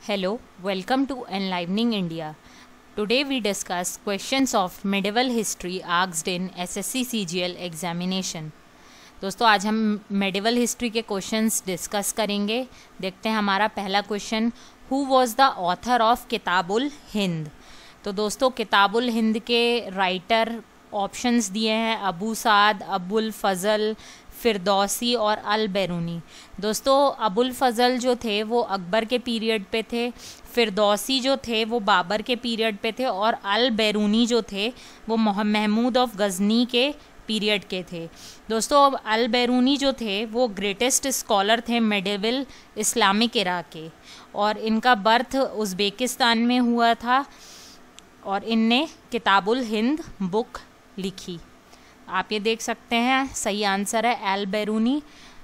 Hello, welcome to Enlivening India. Today we discuss questions of medieval history asked in SSC CGL examination. दोस्तों आज हम medieval history के questions discuss करेंगे. देखते हैं हमारा पहला question, who was the author of Kitabul Hind. तो दोस्तों किताबुल हिंद के राइटर ऑप्शंस दिए हैं अबू साद, अबुल फजल, फिरदौसी और अल बैरूनी. दोस्तों अबुल फजल जो थे वो अकबर के पीरियड पे थे, फिरदौसी जो थे वो बाबर के पीरियड पे थे और अल बैरूनी जो थे वो महमूद ऑफ गजनी के पीरियड के थे. दोस्तों अल बैरूनी जो थे वो ग्रेटेस्ट स्कॉलर थे मेडिवल इस्लामिक इरा के और इनका बर्थ उज़्बेकिस्तान में हुआ था और इनने किताबुल हिंद बुक लिखी. आप ये देख सकते हैं सही आंसर है Al Biruni.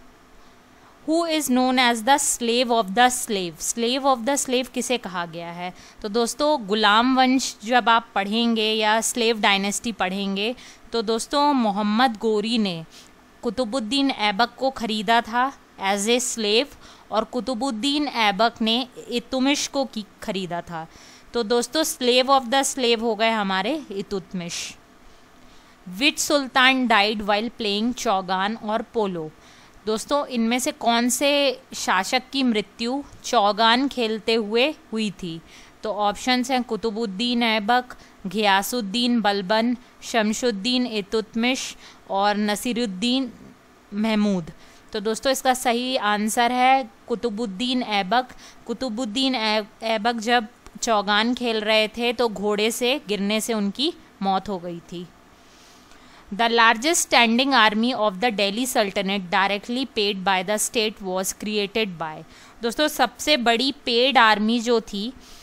Who is known as the slave of the slave. Slave of the slave किसे कहा गया है? तो दोस्तों गुलाम वंश जब आप पढ़ेंगे या स्लेव डायनेस्टी पढ़ेंगे तो दोस्तों मोहम्मद गोरी ने कुतुबुद्दीन ऐबक को ख़रीदा था एज ए स्लेव और कुतुबुद्दीन ऐबक ने इल्तुतमिश को ख़रीदा था. तो दोस्तों स्लेव ऑफ द स्लेव हो गए हमारे Iltutmish. Which sultan died while playing chaugan और पोलो. दोस्तों इनमें से कौन से शासक की मृत्यु चौगान खेलते हुए हुई थी? तो ऑप्शंस हैं कुतुबुद्दीन ऐबक, घियासुद्दीन बलबन, शमशुद्दीन इल्तुतमिश और नसीरुद्दीन महमूद. तो दोस्तों इसका सही आंसर है कुतुबुद्दीन ऐबक. कुतुबुद्दीन ऐबक जब चौगान खेल रहे थे तो घोड़े से गिरने से उनकी मौत हो गई थी. The largest standing army of the Delhi Sultanate directly paid by the state was created by. दोस्तों सबसे बड़ी पेड आर्मी जो थी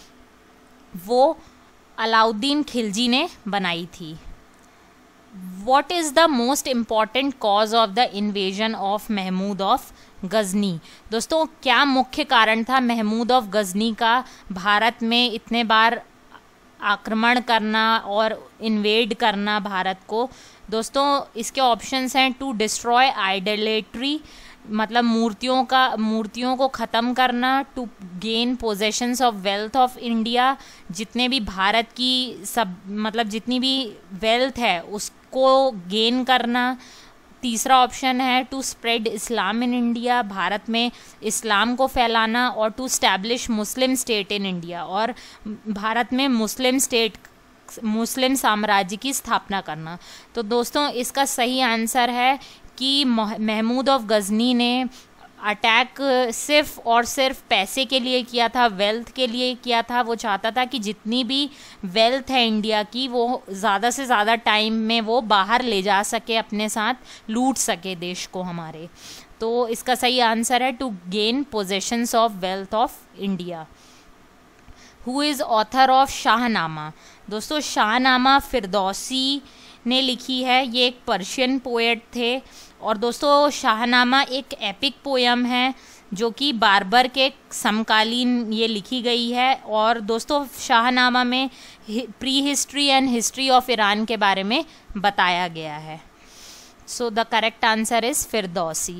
वो अलाउद्दीन खिलजी ने बनाई थी. What is the most important cause of the invasion of Mahmud of Ghazni. दोस्तों क्या मुख्य कारण था महमूद ऑफ गजनी का भारत में इतने बार आक्रमण करना और इन्वेड करना भारत को? दोस्तों इसके ऑप्शंस हैं टू डिस्ट्रॉय आइडलेट्री मतलब मूर्तियों को ख़त्म करना, to gain possessions of wealth of India जितने भी भारत की जितनी भी वेल्थ है उसको गेन करना. तीसरा ऑप्शन है to spread Islam in India Bharat में इस्लाम को फैलाना और to establish Muslim state in India और भारत में मुस्लिम साम्राज्य की स्थापना करना. तो दोस्तों इसका सही आंसर है कि महमूद ऑफ गजनी ने अटैक सिर्फ और सिर्फ पैसे के लिए किया था, वेल्थ के लिए किया था. वो चाहता था कि जितनी भी वेल्थ है इंडिया की वो ज़्यादा से ज़्यादा टाइम में वो बाहर ले जा सके, अपने साथ लूट सके देश को हमारे. तो इसका सही आंसर है to gain possessions of wealth of India. Who is author of Shahnama. दोस्तों शाहनामा फिरदौसी ने लिखी है. ये एक पर्शियन पोएट थे और दोस्तों शाहनामा एक एपिक पोयम है जो कि बाबर के समकालीन ये लिखी गई है. और दोस्तों शाहनामा में prehistory and history of Iran के बारे में बताया गया है. So the correct answer is Firdausi.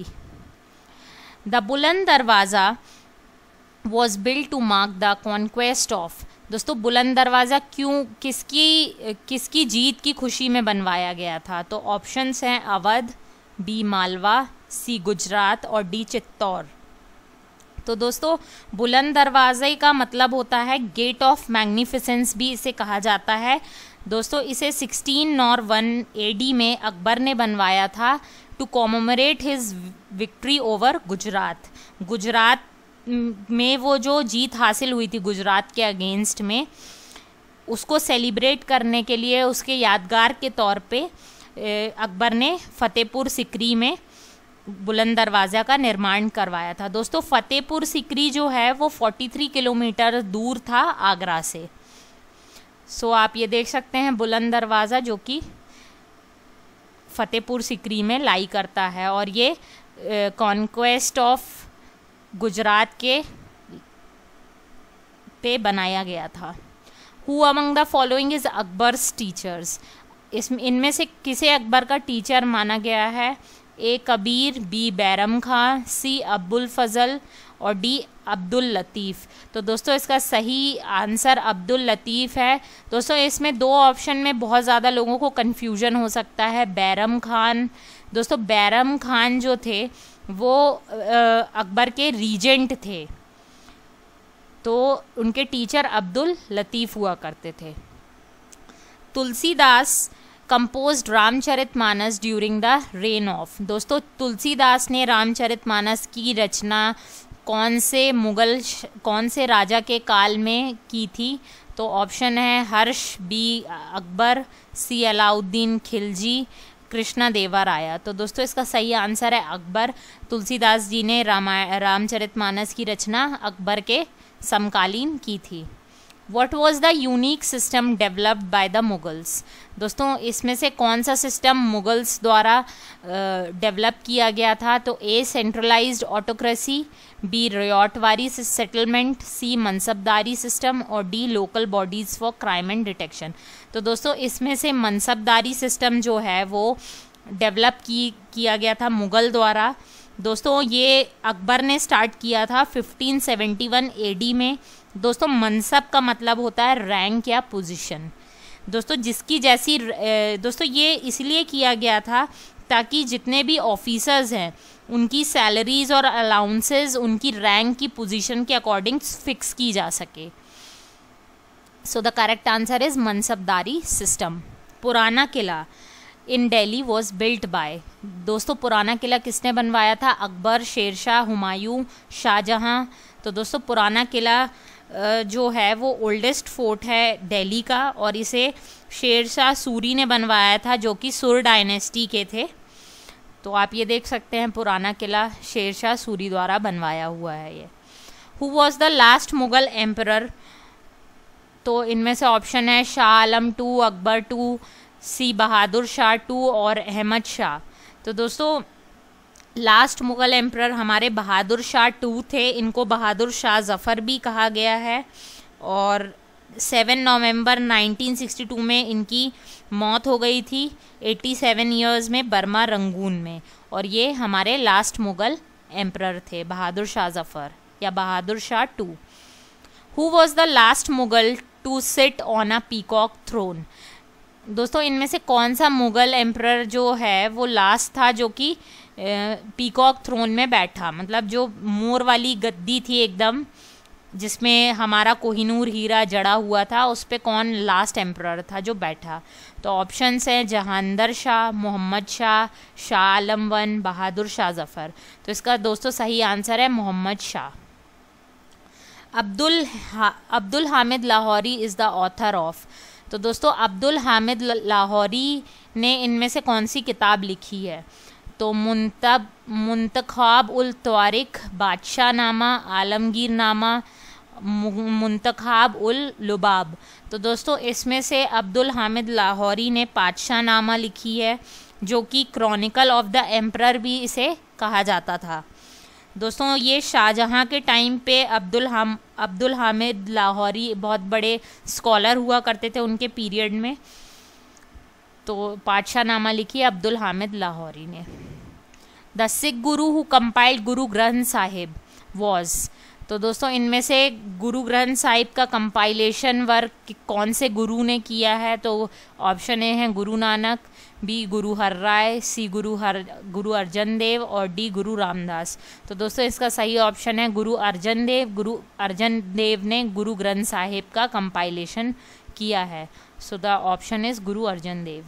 The Buland Darwaza was built to mark the conquest of. दोस्तों बुलंद दरवाज़ा किसकी जीत की खुशी में बनवाया गया था? तो ऑप्शंस हैं अवध, बी मालवा, सी गुजरात और डी चित्तौर. तो दोस्तों बुलंद दरवाज़े का मतलब होता है गेट ऑफ मैग्निफिसेंस भी इसे कहा जाता है. दोस्तों इसे 1601 AD में अकबर ने बनवाया था to commemorate his victory over Gujarat. Gujarat में वो जो जीत हासिल हुई थी गुजरात के अगेंस्ट में उसको सेलिब्रेट करने के लिए उसके यादगार के तौर पे अकबर ने फतेहपुर सिकरी में बुलंद दरवाज़ा का निर्माण करवाया था. दोस्तों फतेहपुर सिकरी जो है वो 43 किलोमीटर दूर था आगरा से. सो आप ये देख सकते हैं बुलंद दरवाज़ा जो कि फतेहपुर सिकरी में लाई करता है और ये कॉन्क्वेस्ट ऑफ गुजरात के पे बनाया गया था. Who among the following is Akbar's teachers. इनमें से किसे अकबर का टीचर माना गया है? A Kabir, B Bairam Khan, C Abul Fazl और डी अब्दुल लतीफ़। तो दोस्तों इसका सही आंसर अब्दुल लतीफ़ है। दोस्तों इसमें दो ऑप्शन में बहुत ज़्यादा लोगों को कन्फ्यूजन हो सकता है। बैरम खान, दोस्तों बैरम खान जो थे वो अकबर के रीजेंट थे, तो उनके टीचर अब्दुल लतीफ़ हुआ करते थे। Tulsidas composed Ramcharitmanas during the reign of. दोस्तों तुलसीदास ने रामचरितमानस की रचना कौन से राजा के काल में की थी? तो ऑप्शन है हर्ष, बी अकबर, सी अलाउद्दीन खिलजी, कृष्णा देवराया। तो दोस्तों इसका सही आंसर है अकबर। तुलसीदास जी ने रामचरितमानस की रचना अकबर के समकालीन की थी। What was the unique system developed by the Mughals? दोस्तों इसमें से कौन सा सिस्टम मुगल्स द्वारा डेवलप किया गया था? तो A centralised autocracy, B ryotwari settlement, C mansabdari system और D local bodies for crime and detection. तो दोस्तों इसमें से मनसबदारी सिस्टम जो है वो डेवलप किया गया था मुग़ल द्वारा। दोस्तों ये अकबर ने स्टार्ट किया था 1571 AD में। दोस्तों मनसब का मतलब होता है रैंक या पोजीशन। दोस्तों जिसकी जैसी दोस्तों ये इसलिए किया गया था ताकि जितने भी ऑफिसर्स हैं उनकी सैलरीज और अलाउंसेस उनकी रैंक की पोजीशन के अकॉर्डिंग फिक्स की जा सके। So the correct answer is mansabdari system. Purana Qila in Delhi was built by. दोस्तों पुराना किला किसने बनवाया था? अकबर, शेरशाह, हुमायूं, शाहजहां। तो दोस्तों पुराना किला जो है वो ओल्डेस्ट फोर्ट है दिल्ली का और इसे शेरशाह सूरी ने बनवाया था जो कि सुर डायनेस्टी के थे। तो आप ये देख सकते हैं पुराना किला शेरशाह सूरी द्वारा बनवाया हुआ है ये। Who was the last Mughal emperor? तो इनमें से ऑप्शन है Shah Alam two, Akbar two, C Bahadur Shah two और अहमद शाह। तो दोस्तों लास्ट मुग़ल एम्परर हमारे बहादुर शाह टू थे। इनको बहादुर शाह ज़फ़र भी कहा गया है और 7 नवंबर 1962 में इनकी मौत हो गई थी 87 ईयर्स में बर्मा रंगून में। और ये हमारे लास्ट मुग़ल एम्परर थे बहादुर शाह ज़फ़र या Bahadur Shah two. Who was the last Mughal to sit on a peacock throne? दोस्तों इनमें से कौन सा मुग़ल एम्परर जो है वो लास्ट था जो कि पीकॉक थ्रोन में बैठा, मतलब जो मोर वाली गद्दी थी एकदम जिसमें हमारा कोहिनूर हीरा जड़ा हुआ था, उस पे कौन लास्ट एम्परर था जो बैठा? तो ऑप्शंस हैं जहांदर शाह, मोहम्मद शाह, शाह आलम वन, बहादुर शाह ज़फ़र। तो इसका दोस्तों सही आंसर है Mohammad Shah. Abdul Hamid Lahori is the author of. तो दोस्तों अब्दुल हामिद लाहौरी ने इनमें से कौन सी किताब लिखी है? तो मुंतखाब उल तवारिक, बादशाह नामा, आलमगीर नामा, मुंतखाब उल लुबाब। तो दोस्तों इसमें से अब्दुल हामिद लाहौरी ने बादशाह नामा लिखी है जो कि क्रॉनिकल ऑफ द एम्परर भी इसे कहा जाता था। दोस्तों ये शाहजहां के टाइम पे अब्दुल हामिद लाहौरी बहुत बड़े स्कॉलर हुआ करते थे उनके पीरियड में। तो बादशाह नामा लिखी अब्दुल हामिद लाहौरी ने। The Sikh Guru who compiled Guru Granth Sahib was. तो दोस्तों इनमें से गुरु ग्रंथ साहिब का कंपाइलेशन वर्क कौन से गुरु ने किया है? तो ऑप्शन ए है गुरु नानक, बी गुरु हरराय, सी गुरु अर्जन देव और डी गुरु रामदास। तो दोस्तों इसका सही ऑप्शन है गुरु अर्जन देव। गुरु अर्जन देव ने गुरु ग्रंथ साहिब का कंपाइलेशन किया है। So the option is Guru Arjan Dev.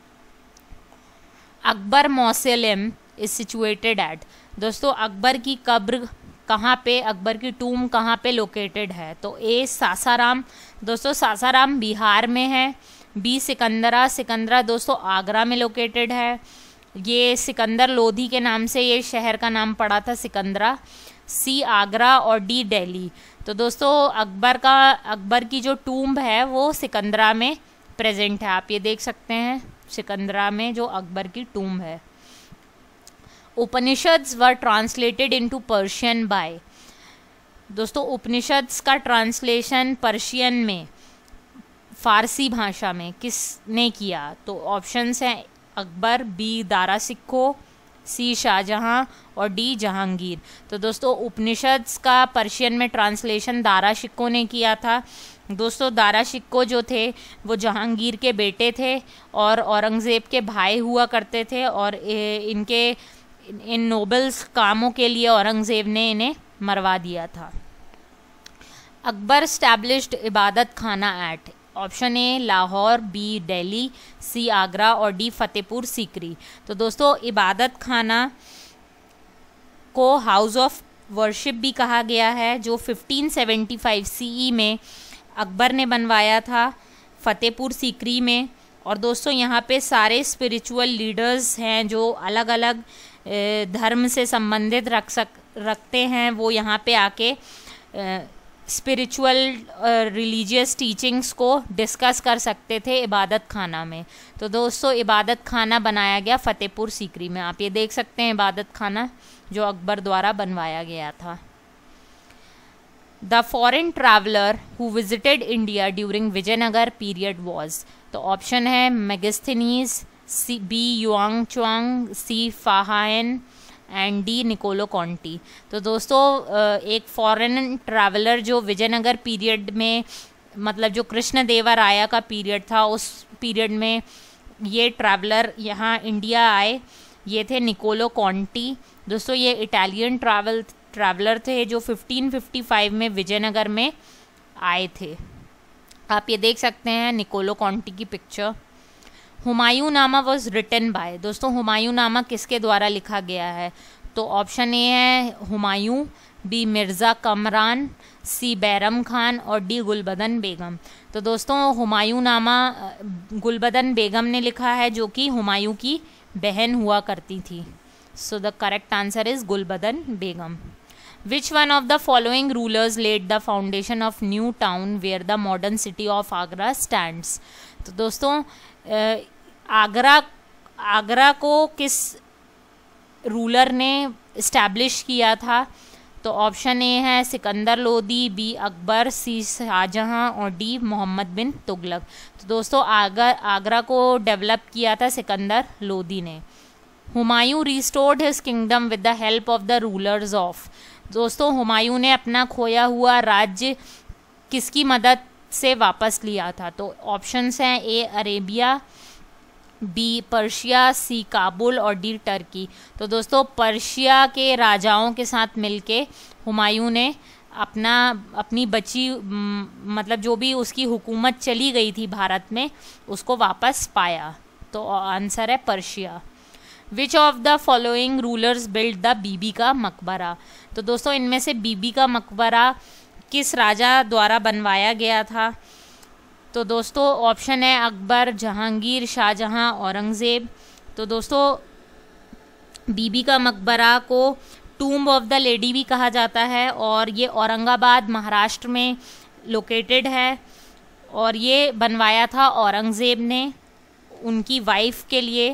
Akbar mausoleum is situated at. दोस्तों अकबर की कब्र कहाँ पे, अकबर की टूम कहाँ पे लोकेटेड है? तो ए सासाराम। दोस्तों सासाराम बिहार में है। बी सिकंदरा दोस्तों आगरा में लोकेटेड है। ये सिकंदर लोधी के नाम से ये शहर का नाम पड़ा था सिकंदरा। सी आगरा और डी दिल्ली। तो दोस्तों अकबर की जो टूम्ब है वो सिकंदरा में प्रेजेंट है। आप ये देख सकते हैं सिकंदरा में जो अकबर की टूम्ब है। Upanishads were translated into Persian by. दोस्तों उपनिषद्स का ट्रांसलेशन पर्शियन में फारसी भाषा में किसने किया? तो ऑप्शंस हैं अकबर, बी दारा सिक्को, सी शाहजहां और डी जहांगीर। तो दोस्तों उपनिषद का पर्शियन में ट्रांसलेशन दारा शिकोह ने किया था। दोस्तों दारा शिकोह जो थे वो जहांगीर के बेटे थे और औरंगज़ेब के भाई हुआ करते थे, और इनके इन नोबल्स कामों के लिए औरंगज़ेब ने इन्हें मरवा दिया था। Akbar established Ibadat Khana at, option A Lahore, B Delhi, C Agra और डी फतेहपुर सीकरी। तो दोस्तों इबादत खाना को हाउस ऑफ वर्शिप भी कहा गया है, जो 1575 सीई में अकबर ने बनवाया था फतेहपुर सीकरी में। और दोस्तों यहाँ पे सारे स्पिरिचुअल लीडर्स हैं जो अलग अलग धर्म से संबंधित रखते हैं, वो यहाँ पे आके स्पिरिचुअल रिलीजियस टीचिंग्स को डिस्कस कर सकते थे इबादत खाना में। तो दोस्तों इबादत खाना बनाया गया फतेहपुर सीकरी में। आप ये देख सकते हैं इबादत खाना जो अकबर द्वारा बनवाया गया था। The foreign traveller who visited India during Vijayanagar period was, तो ऑप्शन है Megasthenes, C B Yuan Chuang, C Fahien and D Niccolo Conti. तो दोस्तों एक फॉरेन ट्रैवलर जो विजयनगर पीरियड में, मतलब जो कृष्णदेवराया का पीरियड था, उस पीरियड में ये ट्रैवलर यहाँ इंडिया आए, ये थे निकोलो कॉन्टी। दोस्तों ये इटालियन ट्रैवलर थे जो 1555 में विजयनगर में आए थे। आप ये देख सकते हैं निकोलो कॉन्टी की पिक्चर। हुमायूं नामा वॉज रिटन बाय, दोस्तों हुमायूं नामा किसके द्वारा लिखा गया है? तो ऑप्शन ए है हुमायूं, बी मिर्ज़ा कमरान, सी बैरम खान और डी गुलबदन बेगम। तो दोस्तों हुमायूं नामा गुलबदन बेगम ने लिखा है, जो कि हुमायूं की बहन हुआ करती थी। So the correct answer is Gulbadan Begum. Which one of the following rulers laid the foundation of new town where the modern city of Agra stands? तो दोस्तों आगरा को किस रूलर ने इस्टेब्लिश किया था? तो ऑप्शन ए है सिकंदर लोदी, बी अकबर, सी शाहजहां और डी मोहम्मद बिन तुगलक। तो दोस्तों आगरा को डेवलप किया था सिकंदर लोदी ने। Humayun restored his kingdom with the help of the rulers of, दोस्तों हुमायूं ने अपना खोया हुआ राज्य किसकी मदद से वापस लिया था? तो ऑप्शंस हैं A Arabia, B Persia, C Kabul और डी टर्की। तो दोस्तों पर्शिया के राजाओं के साथ मिलके हुमायूं ने अपनी बची मतलब जो भी उसकी हुकूमत चली गई थी भारत में, उसको वापस पाया। तो आंसर है Persia. Which of the following rulers build the Bibi Ka Maqbara? तो दोस्तों इनमें से बीबी का मकबरा किस राजा द्वारा बनवाया गया था? तो दोस्तों ऑप्शन है अकबर, जहांगीर, शाहजहां, औरंगज़ेब। तो दोस्तों बीबी का मकबरा को टूम्ब ऑफ द लेडी भी कहा जाता है, और ये औरंगाबाद महाराष्ट्र में लोकेटेड है, और ये बनवाया था औरंगज़ेब ने उनकी वाइफ के लिए।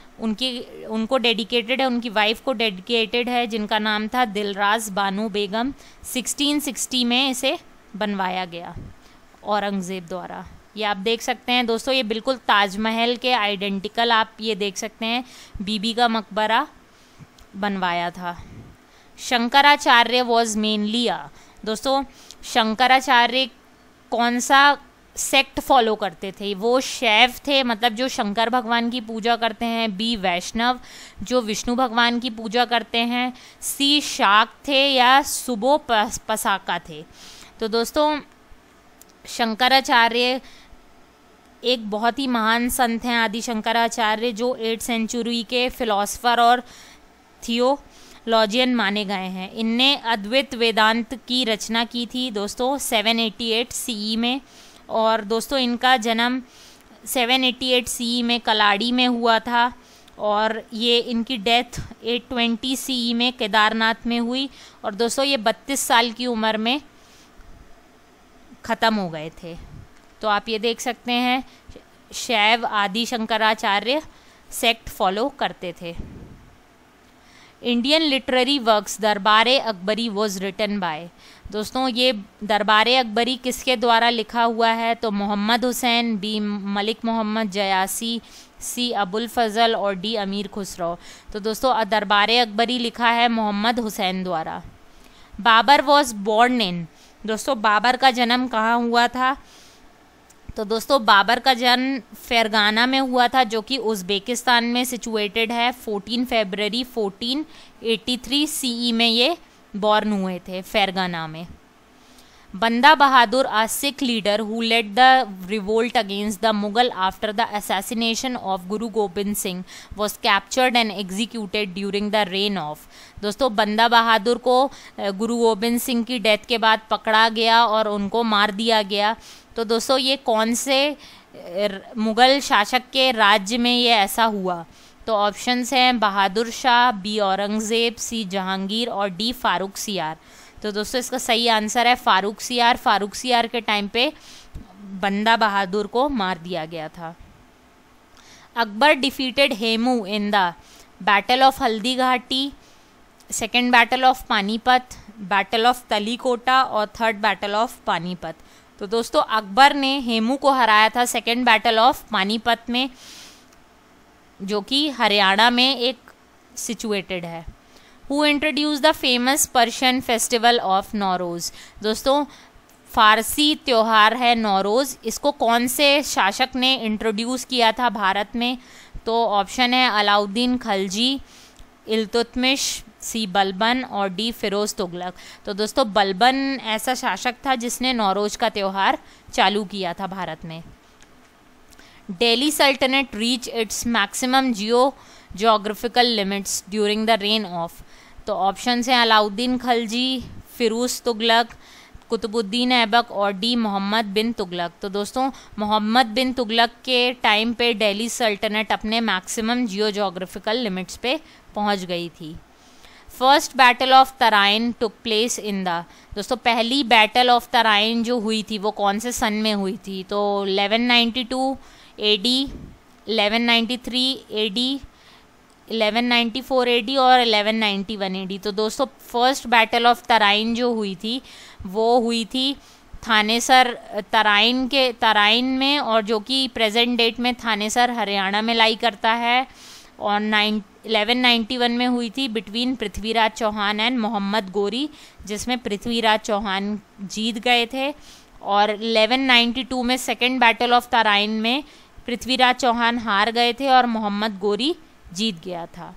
उनको डेडिकेटेड है, उनकी वाइफ को डेडिकेटेड है, जिनका नाम था दिलराज बानो बेगम। 1660 में इसे बनवाया गया औरंगज़ेब द्वारा। ये आप देख सकते हैं दोस्तों, ये बिल्कुल ताजमहल के आइडेंटिकल आप ये देख सकते हैं, बीबी का मकबरा बनवाया था। शंकराचार्य वॉज मेनली दोस्तों शंकराचार्य कौन सा सेक्ट फॉलो करते थे? वो शैव थे, मतलब जो शंकर भगवान की पूजा करते हैं, बी वैष्णव जो विष्णु भगवान की पूजा करते हैं, सी शाक्त थे या सुबो पसाका थे। तो दोस्तों शंकराचार्य एक बहुत ही महान संत हैं, आदि शंकराचार्य, जो 8th सेंचुरी के फिलोसफर और थियोलॉजियन माने गए हैं। इनने अद्वैत वेदांत की रचना की थी दोस्तों 788 सीई में, और दोस्तों इनका जन्म 788 सीई में कलाड़ी में हुआ था, और ये इनकी डेथ 820 सीई में केदारनाथ में हुई, और दोस्तों ये 32 साल की उम्र में ख़त्म हो गए थे। तो आप ये देख सकते हैं शैव आदि शंकराचार्य सेक्ट फॉलो करते थे। Indian literary works Darbare Akbari was written by, दोस्तों ये दरबारे अकबरी किसके द्वारा लिखा हुआ है? तो मोहम्मद हुसैन, बी मलिक मोहम्मद जयासी, सी अबुल फजल और डी अमीर खुसरो। तो दोस्तों दरबार अकबरी लिखा है मोहम्मद हुसैन द्वारा। बाबर वॉज बॉर्न इन, दोस्तों बाबर का जन्म कहाँ हुआ था? तो दोस्तों बाबर का जन्म फरगाना में हुआ था, जो कि उज़्बेकिस्तान में सिचुएटेड है। 14 फरवरी 1483 सीई में ये बॉर्न हुए थे फरगाना में। बंदा बहादुर, a Sikh leader who led the revolt against the Mughal after the assassination of Guru Gobind Singh, was captured and executed during the reign of। दोस्तों बंदा बहादुर को गुरु गोबिंद सिंह की डेथ के बाद पकड़ा गया और उनको मार दिया गया। तो दोस्तों ये कौन से मुग़ल शासक के राज्य में ये ऐसा हुआ? तो ऑप्शंस हैं बहादुर शाह, बी औरंगज़ेब, सी जहांगीर और डी फारूक सियार। तो दोस्तों इसका सही आंसर है फारूक सियार। फारूक सियार के टाइम पे बंदा बहादुर को मार दिया गया था। Akbar defeated Hemu in the battle of Haldighati, second battle of Panipat, battle of Talikota और थर्ड बैटल ऑफ पानीपत। तो दोस्तों अकबर ने हेमू को हराया था सेकेंड बैटल ऑफ पानीपत में, जो कि हरियाणा में एक सिचुएटेड है। Who introduce the famous Persian festival of Nauroz. दोस्तों फारसी त्यौहार है नौरोज़, इसको कौन से शासक ने इंट्रोड्यूस किया था भारत में? तो ऑप्शन है अलाउद्दीन खलजी, इल्तुतमिश, सी बलबन और डी फिरोज तुगलक। तो दोस्तों बलबन ऐसा शासक था जिसने नौरोज़ का त्यौहार चालू किया था भारत में। Delhi Saltanat reach its maximum geographical limits during the reign of. तो ऑप्शन हैं अलाउद्दीन खलजी, फिरोज तुगलक, कुतुबुद्दीन ऐबक और डी मोहम्मद बिन तुगलक। तो दोस्तों मोहम्मद बिन तुगलक के टाइम पे दिल्ली सल्तनत अपने मैक्सिमम जियोग्राफिकल लिमिट्स पे पहुंच गई थी। First battle of Tarain took place in the. दोस्तों पहली बैटल ऑफ तराइन जो हुई थी वो कौन से सन में हुई थी? तो 1192 AD, 1193 AD, 1194 AD और 1191 AD। तो दोस्तों फर्स्ट बैटल ऑफ तराइन जो हुई थी वो हुई थी थानेसर तराइन में, और जो कि प्रेजेंट डेट में थानेसर हरियाणा में लाई करता है। और 1191 में हुई थी बिटवीन पृथ्वीराज चौहान एंड मोहम्मद गोरी, जिसमें पृथ्वीराज चौहान जीत गए थे। और 1192 में सेकेंड बैटल ऑफ तराइन में पृथ्वीराज चौहान हार गए थे और मोहम्मद गोरी जीत गया था।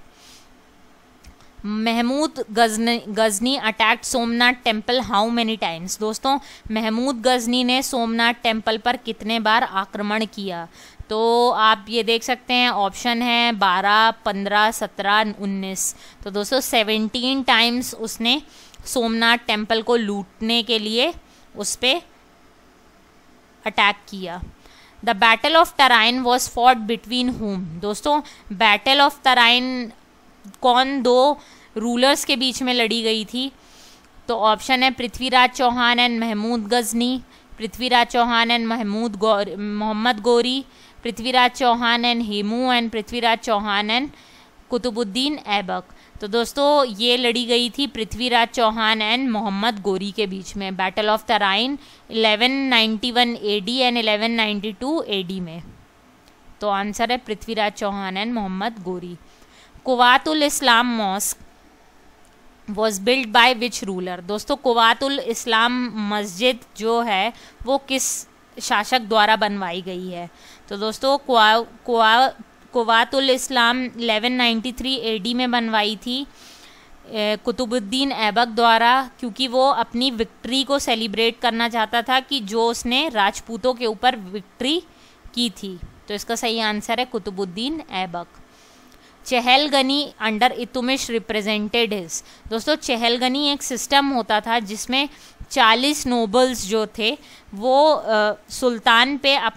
Mahmud Ghazni attacked Somnath temple how many times. दोस्तों महमूद गजनी ने सोमनाथ टेम्पल पर कितने बार आक्रमण किया? तो आप ये देख सकते हैं ऑप्शन है 12, 15, 17, 19। तो दोस्तों 17 टाइम्स उसने सोमनाथ टेम्पल को लूटने के लिए उस पर अटैक किया। The battle of Tarain was fought between whom. दोस्तों बैटल ऑफ तराइन कौन दो रूलर्स के बीच में लड़ी गई थी? तो ऑप्शन है Prithviraj Chauhan and Mahmud Ghazni, Prithviraj Chauhan and Mohammad Ghori, Prithviraj Chauhan and Hemu and Prithviraj Chauhan and Qutubuddin Aibak. तो दोस्तों ये लड़ी गई थी पृथ्वीराज चौहान एंड मोहम्मद गोरी के बीच में, battle of Tarain 1191 AD and 1192 AD में। तो आंसर है Prithviraj Chauhan and Mohammad Ghori. Quwwatul Islam mosque was build by which ruler. दोस्तों कुवातुल इस्लाम मस्जिद जो है वो किस शासक द्वारा बनवाई गई है? तो दोस्तों कुवातुल इस्लाम 1193 AD में बनवाई थी कुतुबुद्दीन ऐबक द्वारा, क्योंकि वो अपनी विक्ट्री को सेलिब्रेट करना चाहता था कि जो उसने राजपूतों के ऊपर विक्ट्री की थी। तो इसका सही आंसर है Qutubuddin Aibak. Chahalgani under Iltutmish represented his. दोस्तों चहलगनी एक सिस्टम होता था जिसमें 40 नोबल्स जो थे वो सुल्तान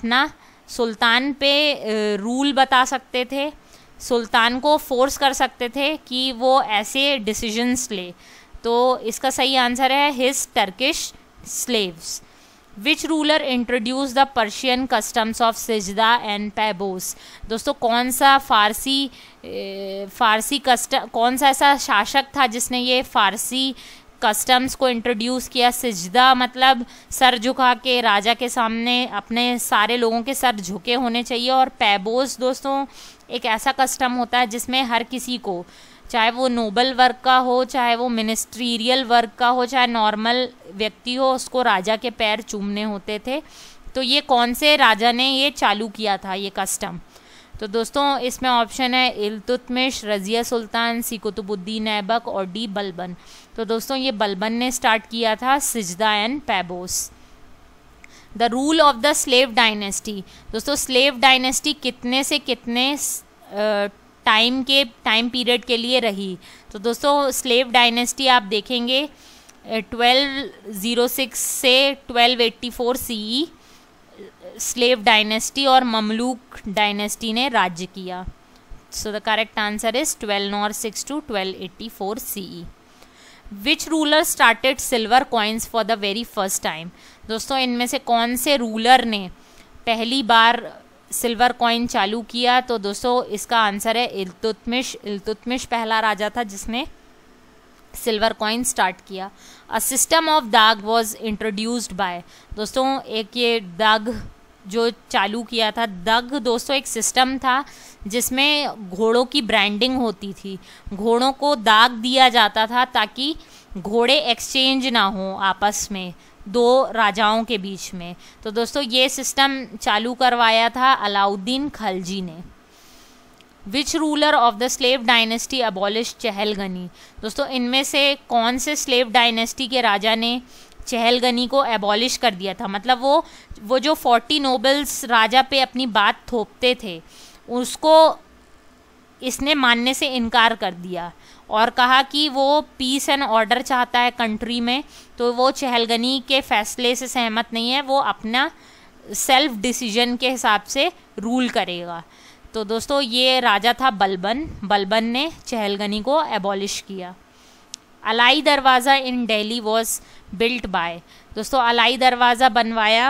पे रूल बता सकते थे, सुल्तान को फोर्स कर सकते थे कि वो ऐसे डिसीजंस ले। तो इसका सही आंसर है his Turkish slaves. Which ruler introduce the Persian customs of sijda and paibos. दोस्तों कौन सा कौन सा ऐसा शासक था जिसने ये फारसी कस्टम्स को इंट्रोड्यूस किया। सिजदा मतलब सर झुका के, राजा के सामने अपने सारे लोगों के सर झुके होने चाहिए। और पैबोस दोस्तों एक ऐसा कस्टम होता है जिसमें हर किसी को, चाहे वो नोबल वर्ग का हो, चाहे वो मिनिस्ट्रियल वर्ग का हो, चाहे नॉर्मल व्यक्ति हो, उसको राजा के पैर चूमने होते थे। तो ये कौन से राजा ने ये चालू किया था ये कस्टम? तो दोस्तों इसमें ऑप्शन है इल्तुतमिश, रज़िया सुल्तान, सी कुतुबुद्दीन ऐबक और डी बलबन। तो दोस्तों ये बलबन ने स्टार्ट किया था sijda and paibos. The rule of the slave dynasty. दोस्तों स्लेव डायनेस्टी कितने से कितने टाइम पीरियड के लिए रही? तो दोस्तों स्लेव डायनेस्टी आप देखेंगे 1206 से 1284 CE स्लेव डायनेस्टी और ममलूक डायनेस्टी ने राज्य किया। So the correct answer is 1206 to 1284 CE। Which ruler started silver coins for the very first time? दोस्तों इनमें से कौन से रूलर ने पहली बार सिल्वर कॉइन चालू किया? तो दोस्तों इसका आंसर है इल्तुतमिश। इल्तुतमिश पहला राजा था जिसने सिल्वर कॉइन स्टार्ट किया। A system of dagh was introduced by. दोस्तों एक ये दाग जो चालू किया था, दग दोस्तों एक सिस्टम था जिसमें घोड़ों की ब्रांडिंग होती थी। घोड़ों को दाग दिया जाता था ताकि घोड़े एक्सचेंज ना हो आपस में दो राजाओं के बीच में। तो दोस्तों ये सिस्टम चालू करवाया था अलाउद्दीन खलजी ने। Which ruler of the slave dynasty abolish Chahalgani? दोस्तों इनमें से कौन से स्लेव डायनेस्टी के राजा ने चहलगनी को एबॉलिश कर दिया था? मतलब वो जो 40 नोबल्स राजा पे अपनी बात थोपते थे उसको इसने मानने से इनकार कर दिया और कहा कि वो पीस एंड ऑर्डर चाहता है कंट्री में, तो वो चहलगनी के फैसले से सहमत नहीं है, वो अपना सेल्फ डिसीजन के हिसाब से रूल करेगा। तो दोस्तों ये राजा था बलबन। बलबन ने चहलगनी को एबॉलिश किया। Alai Darwaza in Delhi was built by. दोस्तों अलाई दरवाज़ा बनवाया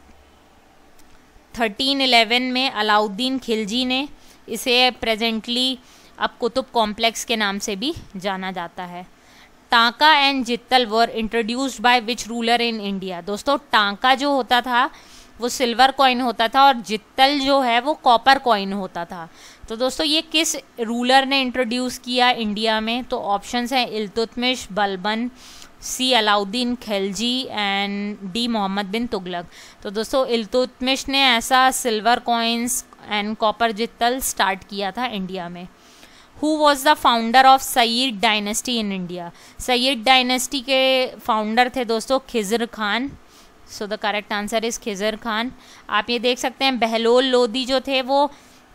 1311 में अलाउद्दीन खिलजी ने। इसे प्रेजेंटली अब कुतुब कॉम्प्लेक्स के नाम से भी जाना जाता है। Tanka and jital were introduced by which ruler in India? दोस्तों टांका जो होता था वो सिल्वर कॉइन होता था और जित्तल जो है वो कॉपर कॉइन होता था। तो दोस्तों ये किस रूलर ने इंट्रोड्यूस किया इंडिया में? तो ऑप्शंस हैं Iltutmish, Balban, C Alauddin Khilji and D Mohammad bin Tughlaq. तो दोस्तों इल्तुतमिश ने ऐसा silver coins and copper jital start किया था इंडिया में। Who was the founder of Sayyid dynasty in India? Sayyid dynasty के फाउंडर थे दोस्तों Khizr Khan. So the correct answer is Khizr Khan. आप ये देख सकते हैं बहलोल लोदी जो थे वो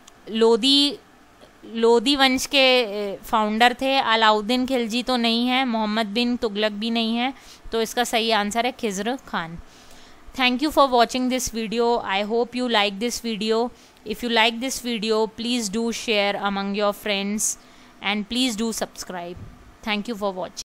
लोदी वंश के फाउंडर थे। अलाउद्दीन खिलजी तो नहीं है, मोहम्मद बिन तुगलक भी नहीं है, तो इसका सही आंसर है Khizar Khan. Thank you for watching this video. I hope you like this video. If you like this video, please do share among your friends and please do subscribe. Thank you for watching.